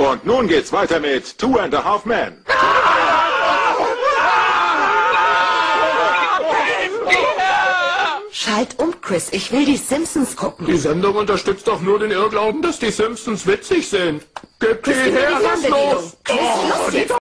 Und nun geht's weiter mit Two and a Half Men. Schalt um, Chris. Ich will die Simpsons gucken. Die Sendung unterstützt doch nur den Irrglauben, dass die Simpsons witzig sind. Gib die her, lass los! Chris, los jetzt.